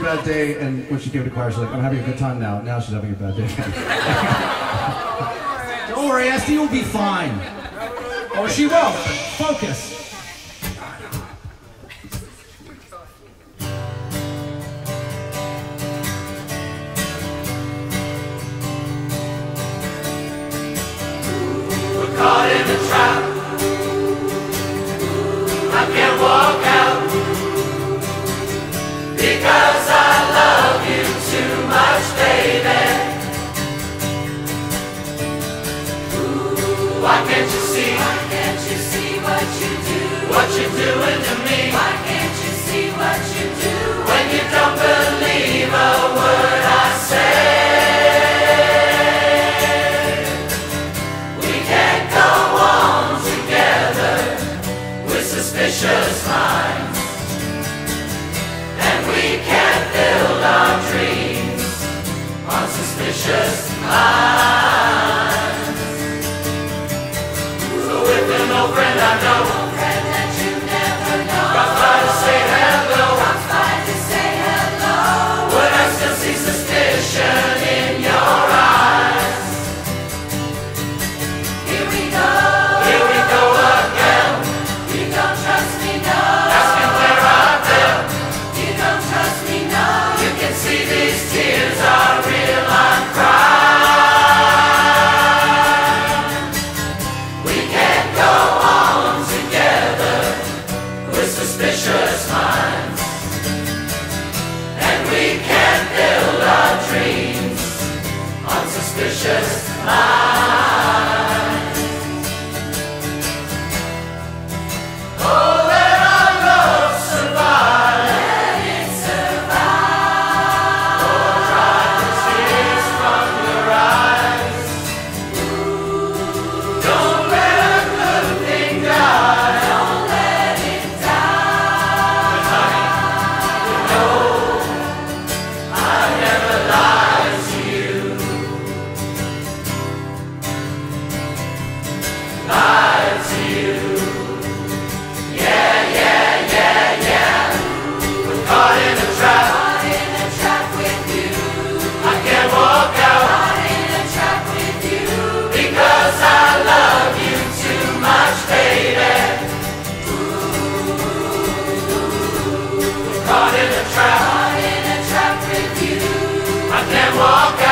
bad day, and when she came to choir, she's like, I'm having a good time now. Now she's having a bad day. Don't worry, Esty will be fine. Or she won't. Focus. We're caught in a trap. I can't walk out because I love you too much, baby. Why can't you see? Why can't you see what you do? What you're doing to me? Why can't you see what you do? When you don't believe a word I say. We can't go on together with suspicious minds, and we can't build our dreams on suspicious minds. So if you're no friend I know, friend that you never know, drops by to say hello, drops by to say hello, would I still see suspicion in your eyes? Here we go again. You don't trust me, no. Asking where I've been. You don't trust me, no. You can see these tears are real, I'm crying. We can't go on together with suspicious minds, and we can't build our dreams on suspicious minds. Oh, let our love survive. Let it survive. Oh, dry the tears from your eyes. Don't let a good thing die. Don't let it die. But honey, you know I never lied to you. Lied to you. Yeah. We're caught in a trap. Caught in a trap with you. I can't walk out. Caught in a trap with you. Because I love you too much, baby. We're caught in a trap. Caught in a trap with you. I can't walk out.